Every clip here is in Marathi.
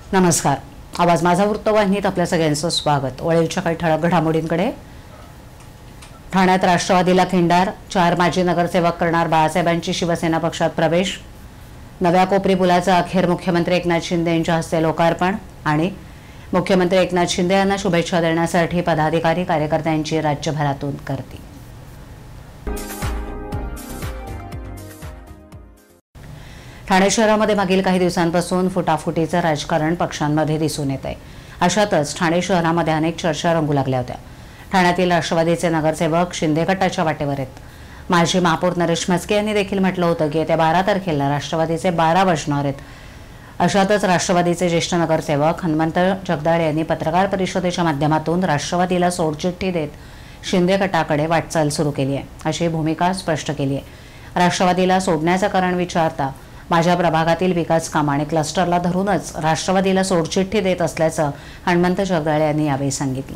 नमस्कार. आवाज माझा वृत्तवाहिनीत आपल्या सगळ्यांचं स्वागत. वळीच्या काही ठळक घडामोडींकडे. ठाण्यात राष्ट्रवादीला खिंडार, 4 माजी नगरसेवक करणार बाळासाहेबांची शिवसेना पक्षात प्रवेश. नव्या कोपरी पुलाचा अखेर मुख्यमंत्री एकनाथ शिंदे यांच्या हस्ते लोकार्पण आणि मुख्यमंत्री एकनाथ शिंदे यांना शुभेच्छा देण्यासाठी पदाधिकारी कार्यकर्त्यांची राज्यभरातून गर्दी. ठाणे शहरामध्ये मागील काही दिवसांपासून फुटाफुटीचं राजकारण पक्षांमध्ये दिसून येत आहे. अशातच ठाणे शहरामध्ये अनेक चर्चा रंगू लागल्या होत्या. ठाण्यातील राष्ट्रवादीचे नगरसेवक शिंदे गटाच्या वाटेवर आहेत. माजी महापौर नरेश म्हस्के यांनी देखील म्हटलं होतं की येत्या 12 तारखेला राष्ट्रवादीचे 12 वाजणार आहेत. अशातच राष्ट्रवादीचे ज्येष्ठ नगरसेवक हनुमंत जगदाळे यांनी पत्रकार परिषदेच्या माध्यमातून राष्ट्रवादीला सोडचिठ्ठी देत शिंदे गटाकडे वाटचाल सुरू केली आहे, अशी भूमिका स्पष्ट केली आहे. राष्ट्रवादीला सोडण्याचं कारण विचारता माझ्या प्रभागातील विकास काम आणि क्लस्टरला धरूनच राष्ट्रवादीला सोडचिठ्ठी देत असल्याचं हनुमंत जगदाळे यांनी यावेळी सांगितलं.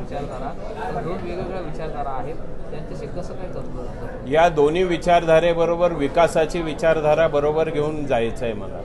या दोन्ही विचारधारेबरोबर विकासाची विचारधारा बरोबर घेऊन जायचं आहे मला.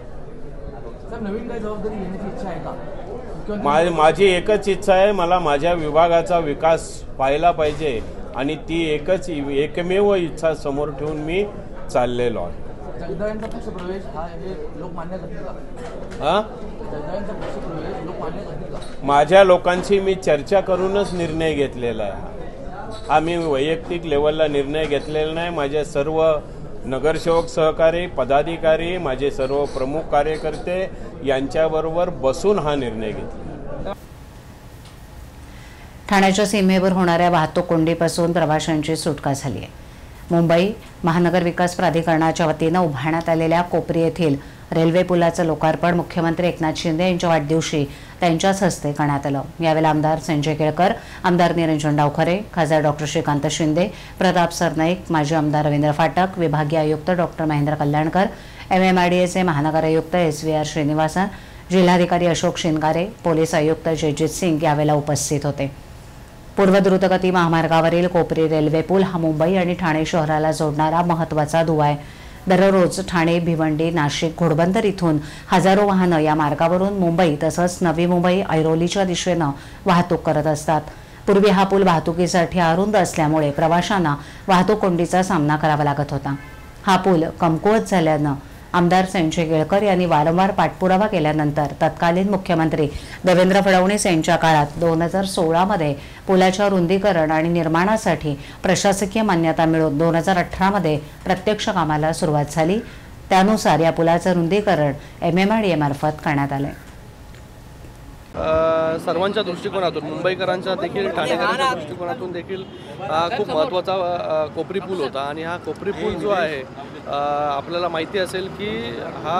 माझी एकच इच्छा आहे, मला माझ्या विभागाचा विकास पाहायला पाहिजे आणि ती एकमेव इच्छा समोर ठेवून मी चाललेलो आहे. जगदाळेंचा पक्षप्रवेश हा लोक मान्य करतील का? जगदाळेंचा पक्षप्रवेश लोक मान्य करतील का? माझ्या लोकांशी मी चर्चा करूनच निर्णय घेतलेला आहे. हा मी वैयक्तिक लेवलला निर्णय घेतलेला नाही. माझे सर्व नगरसेवक सहकारी, पदाधिकारी, माझे सर्व प्रमुख कार्यकर्ते यांच्याबरोबर बसून हा निर्णय घेतला. ठाण्याच्या सीमेवर होणाऱ्या वाहतूक कोंडीपासून प्रवाशांची सुटका झाली आहे. मुंबई महानगर विकास प्राधिकरणाच्या वतीनं उभारण्यात आलेल्या कोपरी येथील रेल्वे पुलाचं लोकार्पण मुख्यमंत्री एकनाथ शिंदे यांच्या वाढदिवशी त्यांच्याच हस्ते करण्यात आलं. यावेळी आमदार संजय केळकर, आमदार निरंजन डावखरे, खासदार डॉक्टर श्रीकांत शिंदे, प्रताप सरनाईक, माजी आमदार रवींद्र फाटक, विभागीय आयुक्त डॉक्टर महेंद्र कल्याणकर, MMRDAचे महानगर आयुक्त SVR श्रीनिवासन, जिल्हाधिकारी अशोक शिनगारे, पोलीस आयुक्त जयजित सिंग यावेळेला उपस्थित होते. पूर्व द्रुतगती महामार्गावरील कोपरी रेल्वे पूल हा मुंबई आणि ठाणे शहराला जोडणारा महत्त्वाचा दुवा आहे. दररोज ठाणे, भिवंडी, नाशिक, घोडबंदर इथून हजारो वाहनं या मार्गावरून मुंबई तसंच नवी मुंबई, ऐरोलीच्या दिशेनं वाहतूक करत असतात. पूर्वी हा पूल वाहतुकीसाठी अरुंद असल्यामुळे प्रवाशांना वाहतूक कोंडीचा सामना करावा लागत होता. हा पूल कमकुवत झाल्यानं आमदार संजय केळकर यांनी वारंवार पाठपुरावा केल्यानंतर तत्कालीन मुख्यमंत्री देवेंद्र फडणवीस यांच्या काळात 2016 मध्ये पुलाच्या रुंदीकरण आणि निर्माणासाठी प्रशासकीय मान्यता मिळून 2018 मध्ये प्रत्यक्ष कामाला सुरुवात झाली. त्यानुसार या पुलाचं रुंदीकरण MMRDA मार्फत करण्यात आले. सर्वांच्या दृष्टिकोनातून, मुंबईकरांच्या देखील, ठाणेकरांच्या दृष्टिकोनातून देखील खूप महत्त्वाचा कोपरी पूल होता. आणि हा कोपरी पूल जो आहे, आपल्याला माहिती असेल की हा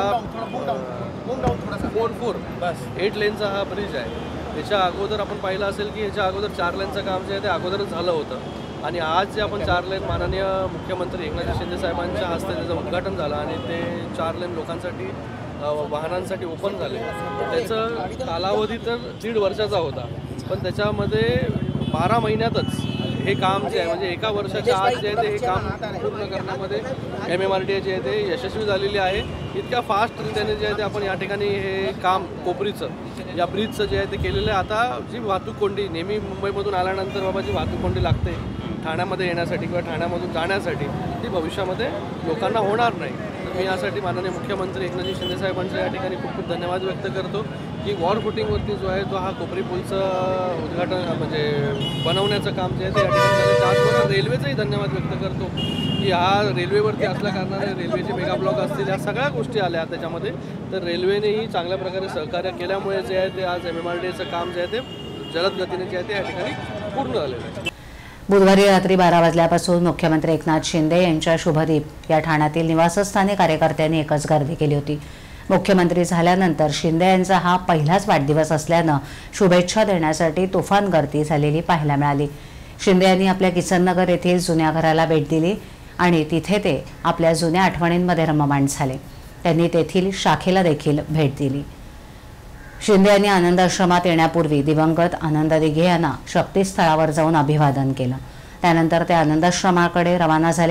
8 लेनचा हा ब्रिज आहे. त्याच्या अगोदर आपण पाहिलं असेल की याच्या अगोदर 4 लेनचं काम जे आहे ते अगोदरच झालं होतं. आणि आज जे आपण 4 लेन माननीय मुख्यमंत्री एकनाथ शिंदे साहेबांच्या हस्ते त्याचं उद्घाटन झालं आणि ते 4 लेन लोकांसाठी, वाहनांसाठी ओपन झाले. त्याचं कालावधी तर 1.5 वर्षाचा होता, पण त्याच्यामध्ये 12 महिन्यातच हे काम जे आहे, म्हणजे एका वर्षाच्या आत जे आहे ते हे काम पूर्ण करण्यामध्ये MMRDA जे आहे ते यशस्वी झालेली आहे. इतक्या फास्ट रीतीने जे आहे ते आपण या ठिकाणी हे काम कोपरीचं, या ब्रिजचं जे आहे ते केलेलं आहे. आता जी वाहतूक कोंडी नेहमी मुंबईमधून आल्यानंतर बाबा जी वाहतूक कोंडी लागते ठाण्यामध्ये येण्यासाठी किंवा ठाण्यामधून जाण्यासाठी, ती भविष्यामध्ये लोकांना होणार नाही. मी यासाठी माननीय मुख्यमंत्री एकनाथ शिंदे साहेबांच्या या ठिकाणी खूप खूप धन्यवाद व्यक्त करतो की वॉर फुटिंगवरती जो आहे तो हा कोपरी पूलचं उद्घाटन, म्हणजे बनवण्याचं काम जे आहे ते या ठिकाणी झालं. त्याचबरोबर रेल्वेचंही धन्यवाद व्यक्त करतो की हा रेल्वेवरती असल्या कारणाने रेल्वेचे मेगा ब्लॉक असतील, या सगळ्या गोष्टी आल्या त्याच्यामध्ये. तर रेल्वेनेही चांगल्या प्रकारे सहकार्य केल्यामुळे जे आहे ते आज MMRDAचं काम जे आहे ते जलद गतीने जे आहे ते या ठिकाणी पूर्ण झालेलं आहे. बुधवारी रात्री 12 वाजल्यापासून मुख्यमंत्री एकनाथ शिंदे यांच्या शुभदीप या ठाण्यातील निवासस्थानी कार्यकर्त्यांनी एकच गर्दी केली होती. मुख्यमंत्री झाल्यानंतर शिंदे यांचा हा पहिलाच वाढदिवस असल्यानं शुभेच्छा देण्यासाठी तुफान गर्दी झालेली पाहायला मिळाली. शिंदे यांनी आपल्या किसननगर येथील जुन्या घराला भेट दिली आणि तिथे ते आपल्या जुन्या आठवणींमध्ये रममाण झाले. त्यांनी तेथील शाखेला देखील भेट दिली. शिंदे यांनी आनंद आश्रमात येण्यापूर्वी दिवंगत आनंद दिघे यांना शक्तीस्थळावर जाऊन अभिवादन केलं. त्यानंतर ते आनंद आश्रमाकडे रवाना झाले.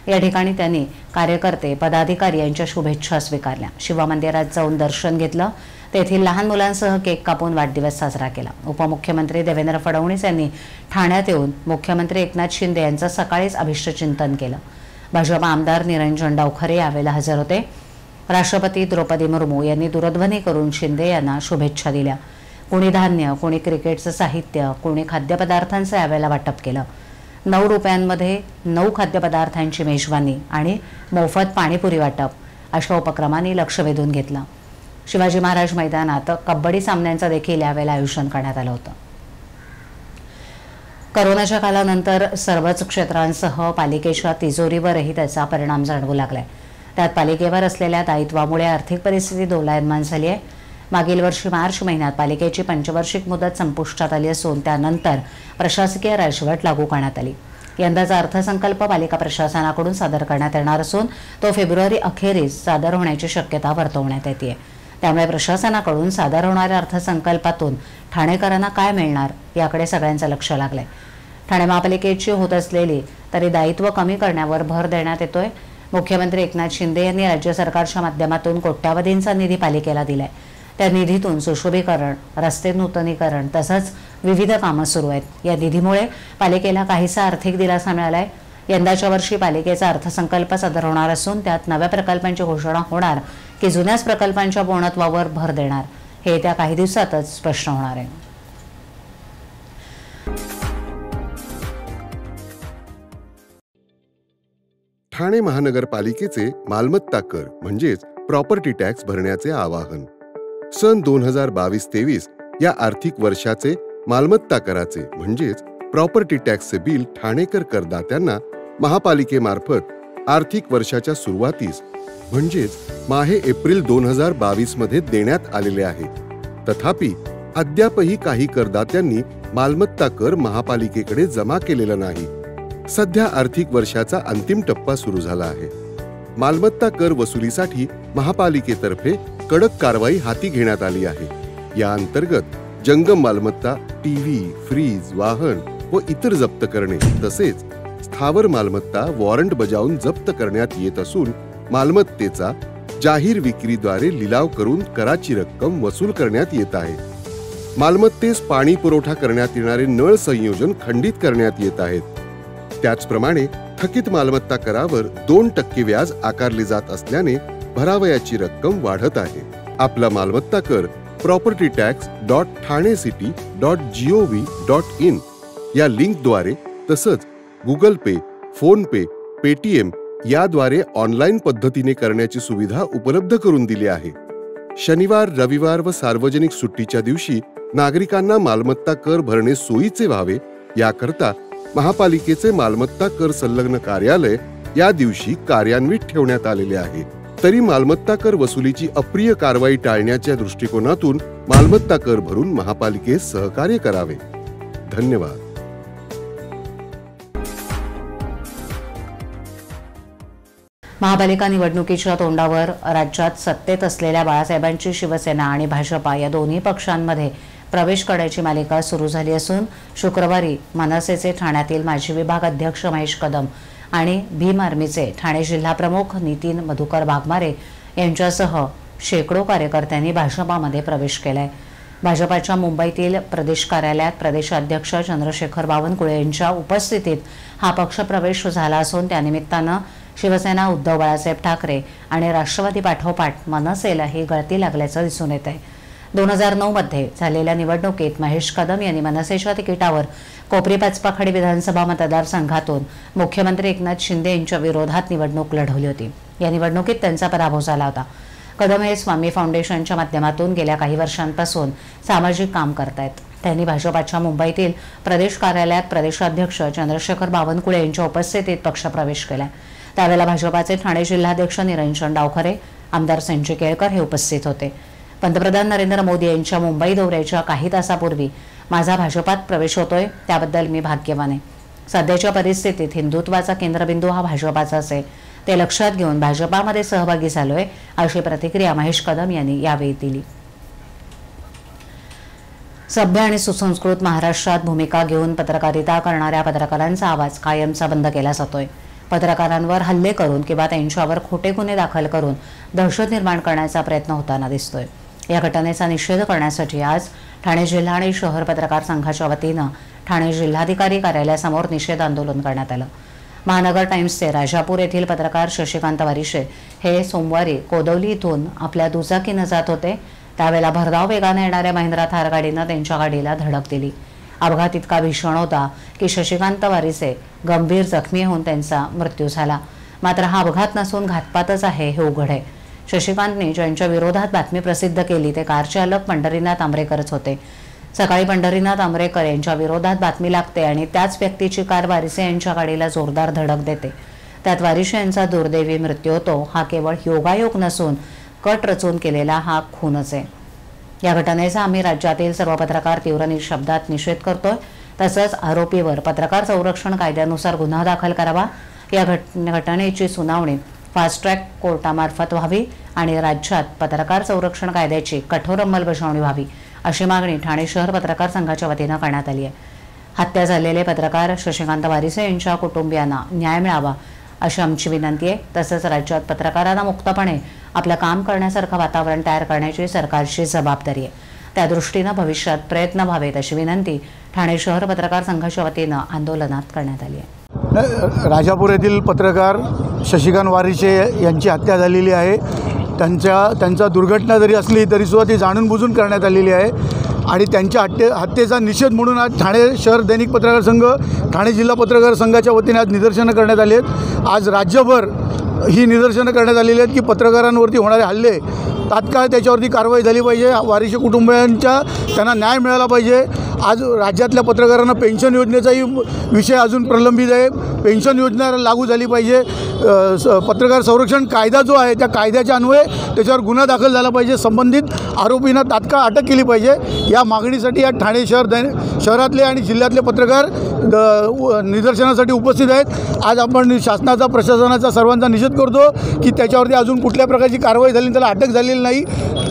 या ठिकाणी त्यांनी कार्यकर्ते पदाधिकारी यांच्या शुभेच्छा स्वीकारल्या. शिवमंदिरात जाऊन दर्शन घेतलं. तेथील लहान मुलांसह केक कापून वाढदिवस साजरा केला. उपमुख्यमंत्री देवेंद्र फडणवीस यांनी ठाण्यात येऊन मुख्यमंत्री एकनाथ शिंदे यांचं सकाळीच अभिष्टचिंतन केलं. भाजपा आमदार निरंजन डावखरे यावेळेला हजर होते. राष्ट्रपती द्रौपदी मुर्मू यांनी दूरध्वनी करून शिंदे यांना शुभेच्छा दिल्या. कोणी धान्य, कोणी क्रिकेटचं साहित्य, कोणी खाद्यपदार्थांचं यावेळेला वाटप केलं. 9 रुपयांमध्ये 9 खाद्यपदार्थांची मेजवानी आणि मोफत पाणीपुरी वाटप अशा उपक्रमांनी लक्ष वेधून घेतलं. शिवाजी महाराज मैदानात कबड्डी सामन्यांचं देखील यावेळेला आयोजन करण्यात आलं होतं. करोनाच्या काळानंतर सर्वच क्षेत्रांसह पालिकेच्या तिजोरीवरही त्याचा परिणाम जाणवू लागलाय. त्यात पालिकेवर असलेल्या दायित्वामुळे आर्थिक परिस्थिती डोलायमान झाली आहे. मागील वर्षी मार्च महिन्यात पालिकेची पंचवार्षिक मुदत संपुष्टात आली असून त्यानंतर प्रशासकीय राजवट लागू करण्यात आली. यंदाचा अर्थसंकल्प पालिका प्रशासनाकडून सादर करण्यात येणार असून तो फेब्रुवारी अखेरीस सादर होण्याची शक्यता वर्तवण्यात येते. त्यामुळे प्रशासनाकडून सादर होणाऱ्या अर्थसंकल्पातून ठाणेकरांना काय मिळणार याकडे सगळ्यांचं लक्ष लागलंय. ठाणे महापालिकेची होत असलेली तरी दायित्व कमी करण्यावर भर देण्यात येतोय. मुख्यमंत्री एकनाथ शिंदे यांनी राज्य सरकारच्या माध्यमातून कोट्यावधींचा निधी पालिकेला दिलाय. त्या निधीतून सुशोभीकरण, रस्ते नूतनीकरण तसंच विविध कामं सुरू आहेत. या निधीमुळे पालिकेला काहीसा आर्थिक दिलासा मिळालाय. यंदाच्या वर्षी पालिकेचा अर्थसंकल्प सादर होणार असून त्यात नव्या प्रकल्पांची घोषणा होणार की जुन्याच प्रकल्पांच्या पूर्णत्वावर भर देणार हे येत्या काही दिवसातच स्पष्ट होणार आहे. ठाणे महानगरपालिकेचे मालमत्ता कर म्हणजेच प्रॉपर्टी टॅक्स भरण्याचे आवाहन. सन 2022-23 या आर्थिक वर्षाचे मालमत्ता कराचे म्हणजेच प्रॉपर्टी टॅक्सचे बिल ठाणेकर करदात्यांना महापालिकेमार्फत आर्थिक वर्षाच्या सुरुवातीस म्हणजेच माहे एप्रिल 2022 मध्ये देण्यात आलेले आहे. तथापि अद्यापही काही करदात्यांनी मालमत्ता कर महापालिकेकडे जमा केलेला नाही. सध्या आर्थिक वर्षाचा अंतिम टप्पा सुरू झाला आहे. मालमत्ता कर वसुलीसाठी महापालिकेतर्फे कडक कारवाई हाती घेण्यात आली आहे. या अंतर्गत जंगम मालमत्ता, टीव्ही, फ्रीज, वाहन व इतर जप्त करणे तसेच स्थावर मालमत्ता वॉरंट बजावून जप्त करण्यात येत असून मालमत्तेचा जाहीर विक्रीद्वारे लिलाव करून कराची रक्कम वसूल करण्यात येत आहे. मालमत्तेस पाणी पुरवठा करण्यात येणारे नळ संयोजन खंडित करण्यात येत आहेत. त्याचप्रमाणे थकीत मालमत्ता करावर 2% व्याज आकारले जात असल्याने भरावयाची रक्कम वाढत आहे. आपला मालमत्ता कर propertytax.thanecity.gov.in या लिंकद्वारे तसंच Google Pay, PhonePe, Paytm याद्वारे ऑनलाईन पद्धतीने करण्याची सुविधा उपलब्ध करून दिली आहे. शनिवार, रविवार व सार्वजनिक सुट्टीच्या दिवशी नागरिकांना मालमत्ता कर भरणे सोयीचे व्हावे याकरता महापालिकेचे मालमत्ता कर संलग्न कार्यालय या दिवशी कार्यान्वित ठेवण्यात आलेले आहे. तरी मालमत्ता कर वसुलीची अप्रिय कारवाई टाळण्याच्या दृष्टिकोनातून मालमत्ता कर भरून महापालिकेस सहकार्य करावे. धन्यवाद. महापालिका निवडणुकीच्या तोंडावर राज्यात सत्तेत असलेल्या बाळासाहेबांची शिवसेना आणि भाजपा या दोन्ही पक्षांमध्ये प्रवेश करण्याची मालिका सुरू झाली असून शुक्रवारी मनसेचे ठाण्यातील माजी विभाग अध्यक्ष महेश कदम आणि भीम आर्मीचे ठाणे जिल्हाप्रमुख नितीन मधुकर वाघमारे यांच्यासह शेकडो कार्यकर्त्यांनी भाजपामध्ये प्रवेश केलाय. भाजपाच्या मुंबईतील प्रदेश कार्यालयात प्रदेशाध्यक्ष चंद्रशेखर बावनकुळे यांच्या उपस्थितीत हा पक्षप्रवेश झाला असून त्यानिमित्तानं शिवसेना, उद्धव बाळासाहेब ठाकरे आणि राष्ट्रवादी पाठोपाठ मनसेलाही गळती लागल्याचं दिसून येत आहे. 2009 मध्ये झालेल्या निवडणुकीत महेश कदम यांनी मनसेच्या तिकिटावर कोपरी पाचपाखडी विधानसभा मतदारसंघातून मुख्यमंत्री एकनाथ शिंदे यांच्या विरोधात निवडणूक लढवली होती. या निवडणुकीत त्यांचा पराभव झाला होता. कदम हे स्वामी फाउंडेशनच्या माध्यमातून गेल्या काही वर्षांपासून सामाजिक काम करतायत. त्यांनी भाजपाच्या मुंबईतील प्रदेश कार्यालयात प्रदेशाध्यक्ष चंद्रशेखर बावनकुळे यांच्या उपस्थितीत पक्षप्रवेश केला. त्यावेळेला भाजपाचे ठाणे जिल्हाध्यक्ष निरंजन डावखरे, आमदार संजय केळकर हे उपस्थित होते. पंतप्रधान नरेंद्र मोदी यांच्या मुंबई दौऱ्याच्या काही तासापूर्वी माझा भाजपात प्रवेश होतोय त्याबद्दल मी भाग्यवान आहे. सध्याच्या परिस्थितीत हिंदुत्वाचा केंद्रबिंदू हा भाजपाचाच आहे. ते लक्षात घेऊन भाजपामध्ये सहभागी झालोय अशी प्रतिक्रिया महेश कदम यांनी यावेळी दिली. सभ्य आणि सुसंस्कृत महाराष्ट्रात भूमिका घेऊन पत्रकारिता करणाऱ्या पत्रकारांचा आवाज कायमचा बंद केला जातोय. पत्रकारांवर हल्ले करून किंवा त्यांच्यावर खोटे गुन्हे दाखल करून दहशत निर्माण करण्याचा प्रयत्न होताना दिसतोय। या घटनेचा निषेध करण्यासाठी आज ठाणे जिल्हा आणि शहर पत्रकार संघाच्या वतीनं ठाणे जिल्हाधिकारी कार्यालयासमोर निषेध आंदोलन करण्यात आलं। महानगर टाइम्सचे राजापूर येथील पत्रकार शशिकांत वारिशे हे सोमवारी कोदवली इथून आपल्या दुचाकीनं जात होते। त्यावेळेला भरधाव वेगाने येणाऱ्या महिंद्रा थार गाडीनं त्यांच्या गाडीला धडक दिली। अपघात इतका भीषण होता की शशिकांत वारिसे गंभीर जखमी होऊन त्यांचा मृत्यू झाला। मात्र हा अपघात नसून घातपातच आहे हे उघड आहे। शशिकांतने ज्यांच्या विरोधात बातमी प्रसिद्ध केली ते कार चालक पंढरीनाथ आंबरेकरच होते। सकाळी पंढरीनाथ आंबरेकर यांच्या विरोधात बातमी लागते आणि त्याच व्यक्तीची कार वारिसे यांच्या गाडीला जोरदार धडक देते। त्यात वारिसे यांचा दुर्दैवी मृत्यू होतो। हा केवळ योगायोग नसून कट रचून केलेला हा खूनच आहे। या घटनेचा आम्ही राज्यातील सर्व पत्रकार तीव्र शब्दात निषेध करतोय। तसंच आरोपीवर पत्रकार संरक्षण कायद्यानुसार गुन्हा दाखल करावा। या घटनेची सुनावणी फास्ट ट्रॅक कोर्टामार्फत व्हावी आणि राज्यात पत्रकार संरक्षण कायद्याची कठोर अंमलबजावणी व्हावी अशी मागणी ठाणे शहर पत्रकार संघाच्या वतीनं करण्यात आली आहे। हत्या झालेले पत्रकार शशिकांत वारिसे यांच्या कुटुंबियांना न्याय मिळावा अशी आमची विनंती आहे। तसंच राज्यात पत्रकारांना मुक्तपणे आपलं काम करण्यासारखं वातावरण तयार करण्याची सरकारची जबाबदारी आहे। त्या दृष्टीनं भविष्यात प्रयत्न व्हावेत अशी विनंती ठाणे शहर पत्रकार संघाच्या वतीनं आंदोलनात करण्यात आली आहे। राजापूर येथील पत्रकार शशिकांत वारिसे यांची हत्या झालेली आहे। त्यांचा दुर्घटना जरी असली तरीसुद्धा ती जाणून बुजून करण्यात आलेली आहे आणि त्यांच्या हत्येचा निषेध म्हणून आज ठाणे शहर दैनिक पत्रकार संघ, ठाणे जिल्हा पत्रकार संघाच्या वतीने आज निदर्शनं करण्यात आली आहेत। आज राज्यभर ही निदर्शनं करण्यात आलेली आहेत की पत्रकारांवरती होणारे हल्ले तात्काळ त्याच्यावरती कारवाई झाली पाहिजे। वारिसे कुटुंबियांच्या त्यांना न्याय मिळाला पाहिजे। आज राज्यातल्या पत्रकारांना पेन्शन योजनेचाही विषय अजून प्रलंबित आहे। पेन्शन योजना लागू झाली पाहिजे। पत्रकार संरक्षण कायदा जो आहे त्या कायद्याच्या अन्वये त्याच्यावर गुन्हा दाखल झाला पाहिजे। संबंधित आरोपींना तात्काळ अटक केली पाहिजे। या मागणीसाठी या ठाणे शहरातले आणि जिल्ह्यातले पत्रकार निदर्शनासाठी उपस्थित आहेत। आज आपण शासनाचा, प्रशासनाचा सर्वांचा निषेध करतो की त्याच्यावरती अजून कुठल्या प्रकारची कारवाई झाली, त्याला अटक झालेली नाही।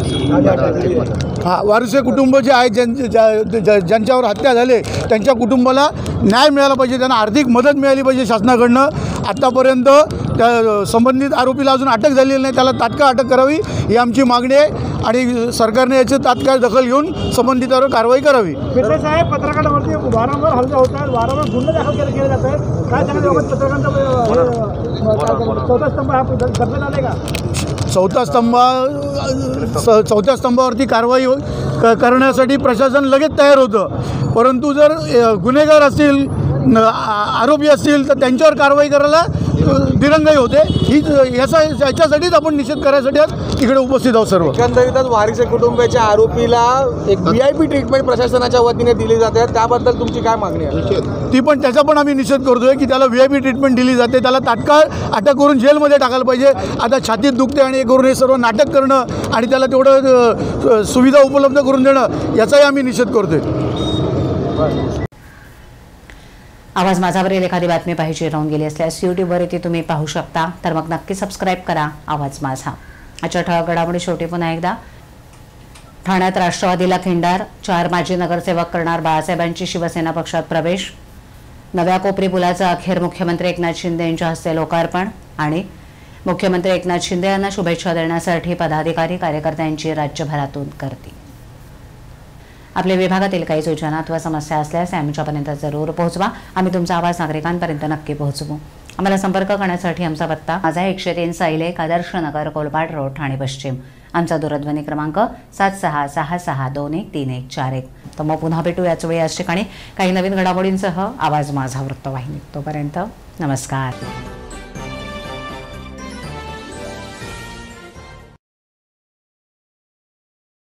वारिसे कुटुंब जे आहे ज्यांच्यावर हत्या झाले त्यांच्या कुटुंबाला न्याय मिळाला पाहिजे, त्यांना आर्थिक मदत मिळाली पाहिजे शासनाकडनं। आत्तापर्यंत त्या संबंधित आरोपीला अजून अटक झालेली नाही, त्याला तात्काळ अटक करावी ही आमची मागणी आहे आणि सरकारने याची तात्काळ दखल घेऊन संबंधितांवर कारवाई करावी। साहेब, पत्रकारांवरती वारंवार हल्ले होत आहेत, वारंवार गुन्हे दाखल केले जात आहेत, काय सांगायचं पत्रकारांचा चौथा स्तंभ हा करण्यात आले का? चौथ्या स्तंभावरती कारवाई करण्यासाठी प्रशासन लगेच तयार होतं, परंतु जर गुन्हेगार असतील, आरोपी असतील तर त्यांच्यावर कारवाई करायला दिरंगाई होते। याच्यासाठीच आपण निषेध करायसाठी आज इकडे उपस्थित आहोत सर्व। एकंदरीतच वारिसे कुटुंबाच्या आरोपीला एक VIP ट्रीटमेंट प्रशासनाच्या वतीने दिली जाते, त्याबद्दल तुमची काय मागणी आहे? ती पण त्याचा पण आम्ही निषेध करतोय की त्याला VIP ट्रीटमेंट दिली जाते, त्याला तात्काळ अटक करून जेलमध्ये टाकायला पाहिजे। आता छातीत दुखते आणि हे करून हे सर्व नाटक करणं आणि त्याला तेवढं सुविधा उपलब्ध करून देणं याचाही आम्ही निषेध करतोय। आवाज माझावरील एखादी बातमी पाहिजे राहून गेली असल्यास यूट्यूबवर ती तुम्ही पाहू शकता, तर मग नक्की सबस्क्राईब करा आवाज माझा। आजच्या ठळक घडामोडी शेवटी पुन्हा एकदा। ठाण्यात राष्ट्रवादीला खिंडार, 4 माजी नगरसेवक करणार बाळासाहेबांची शिवसेना पक्षात प्रवेश। नव्या कोपरी पुलाचं अखेर मुख्यमंत्री एकनाथ शिंदे यांच्या हस्ते लोकार्पण आणि मुख्यमंत्री एकनाथ शिंदे यांना शुभेच्छा देण्यासाठी पदाधिकारी कार्यकर्त्यांची राज्यभरातून गर्दी। आपल्या विभागातील काही सूचना अथवा समस्या असल्यास आमच्यापर्यंत जरूर पोहोचवा। आम्ही तुमचा आवाज नागरिकांपर्यंत नक्की पोहोचवू। आम्हाला संपर्क करण्यासाठी आमचा पत्ता माझा 103 साइलेक आदर्श नगर, कोलपाड रोड, ठाणे पश्चिम। आमचा दूरध्वनी क्रमांक 7666213141। तर मग पुन्हा भेटू याच वेळी याच ठिकाणी काही नवीन घडामोडींसह आवाज माझा वृत्तवाहिनी। तोपर्यंत नमस्कार।